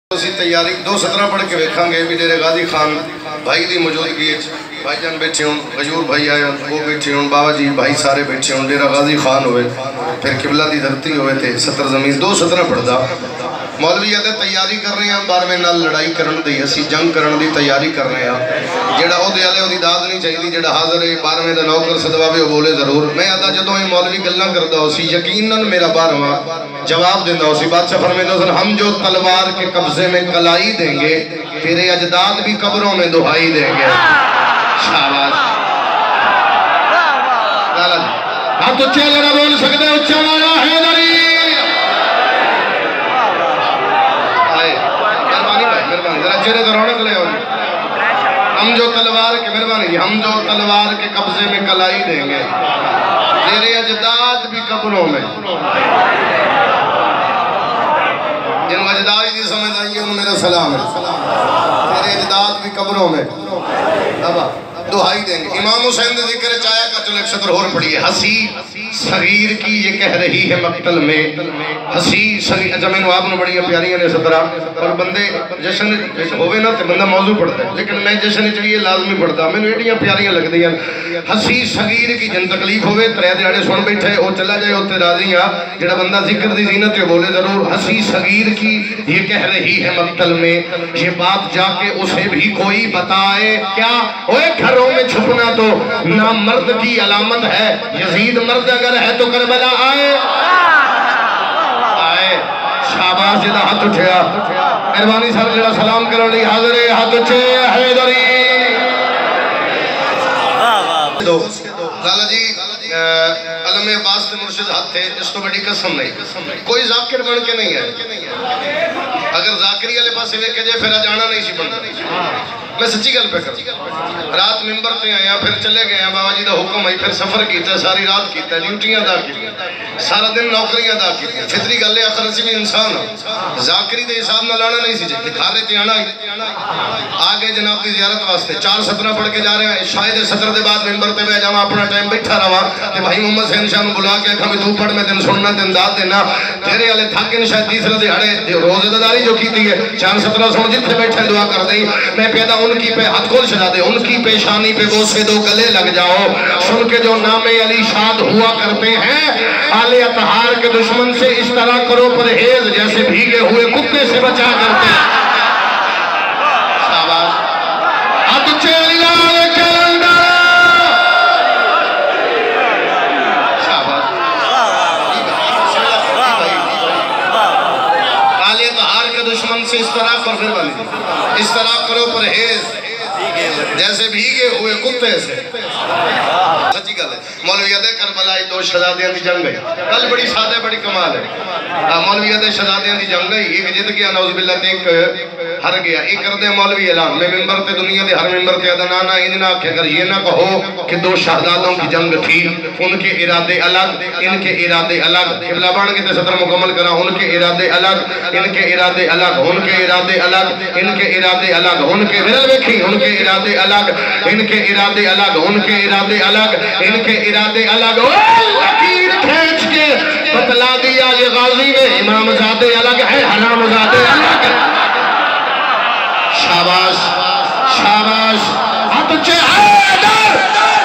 اسی تیاری دو سطرہ پڑھ کے ویکھاں گے بھی ڈیرے غازی خان بھائی دی موجودگی بھائی جان بیٹھے ہوں غیور بھائی آئے وہ بیٹھے ہوں بابا جی بھائی سارے بیٹھے ہوں ڈیرہ غازی خان ہوئے پھر قبلہ دی دھرتی ہوئے تھے ستر زمین دو سطرہ پڑھ دا مولوی آدھے تیاری کر رہے ہیں بار میں نال لڑائی کرن دی اسی جنگ کرن دی تیاری کر رہے ہیں جیڑا او دے آلے او دی داد نہیں چاہیے جیڑا حاضر ہے بار میں دا نوکر صدوہ بھی بولے ضرور میں آدھا جدوں یہ مولوی گلنا کردہ اسی یقیناً میرا بارہواں جواب دیندہ اسی بادشاہ فرمیدہ سن ہم جو تلوار کے قبضے میں کلائی دیں گے تیرے اجداد بھی قبروں میں دہائی دیں گے شاباش لالا جی ہاتھ اچھے لگا بول سکتے اچھا مانا حیدری ذرا چہرے تو رونق لے ہوئی ہم جو تلوار کے مہربانی ہم جو تلوار کے قبضے میں کلائی دیں گے تیرے اجداد بھی قبروں میں جن اجداد کی سمجھ آئیے انہوں میرا سلام ہے تیرے اجداد بھی قبروں میں دہائی دیں گے امام حسین نے ذکر چاہیا کا چلو ایک سطر اور پڑھی ہے حسی صغیر کی یہ کہہ رہی ہے مقتل میں حسی صغیر اچھا میں نے آپ نے بڑی پیاری ہیں سطرہ اور بندے جشن ہوئے نا تے بندہ موضوع پڑھتا ہے لیکن میں جشن چاہیے لازمی پڑھتا میں نے ایڈیاں پیاریاں لگ دیا حسی صغیر کی جن تکلیف ہوئے ترے دیاڑے سن بیٹھے او چلا جائے ہوتے راضی ہاں جڑا بندہ ذکر دی زینت بولے ضرور حسی صغیر کی یہ کہہ رہی ہے مقتل میں یہ بات جا کے اسے بھی کوئی بتائے کیا اوے گھروں میں چھپنا تو نہ مرد کی علامت ہے یزید مرد اگر ہے تو کربلا آئے شاباش جدہ ہاتھ اٹھیا مہربانی سر جڑا سلام کرنے حاضر ہے ہاتھ اٹھے حیدری لالا جی علم عباس نے مرشد ہاتھ تھے اس تو بڑی قسم نہیں کوئی ذاکر بن کے نہیں ہے اگر ذاکری علیہ پاس سے کہ جائے پھر جانا نہیں سی بننا میں سچی گل پہ کروں رات ممبر تے آیا پھر چلے گئے ہیں بابا جی دا حکم آئی پھر سفر کیتا ہے ساری رات کیتا ہے ڈیوٹیاں دا کی سارا دن نوکریاں دا کی فطری گل ہے آخر اسی بھی انسان ہو ذاکری دے حساب نہ لانا نہیں سی جائے کھا رہے تھے آنا آگے جناب کی زیارت واسطے 4 سطرہ پڑھ کے جا رہے ہیں شاید سطر دے بعد ممبر تے بے جاما اپنا ٹائم بیٹھا رہا کہ بھائی محمد حسین شاہ بلا کے کھا میں تو پڑھ میں دن سننا دن داد دینا تیرے والے تھاکن شاید تیسرا دہاڑے روزہ داری جو کی تھی ہے 4 سطرہ سن جتنے بیٹھے دعا کر دیں میں پیدا ان کی پہ ہاتھ کھول چھڑا دے ان کی پیشانی پہ بوسے دو گلے لگ جاؤ سن کے جو نام علی شاد ہوا کرتے ہیں آل اطہار کے دشمن سے اس طرح کرو پرہیز جیسے بھیگے ہوئے کتے سے بچا کرتے ہیں شاباش ہاتھ اچھے علی آل کلندر شاباش آل اطہار کے دشمن سے اس طرح پر پھر بنی اس طرح کرو پرہیز جیسے بھیگے ہوئے کتے سے سچی گل ہے مولوی عدے کربلائی 2 شہزادیاں دی جنگ گئی کل بڑی سادہ بڑی کمال ہے مولوی عدے شہزادیاں دی جنگ گئی ایک جت گیا نعوذ باللہ تے ایک ہر گیا ایک کردے مولوی اعلان میں ممبر تے دنیا دے ہر ممبر تے ادنانا ادنا کہ اگر یہ نہ کہو کہ 2 شہزادوں کی جنگ تھی ان کے ارادے الگ ان کے ارادے الگ قبلہ بان کے تے صدر مکمل کرا ان کے ارادے الگ ان کے ارادے الگ ان کے ارادے الگ ان کے ارادے الگ ان کے ورل ویکھی ان کے ارادے الگ ان کے ارادے الگ ان کے ارادے الگ ان کے ارادے الگ لکیر کھینچ کے بتلا دیا یہ غازی میں امام زادے الگ ہے حرام زادے الگ شاباش شاباش ہاتھ اچھے حیدر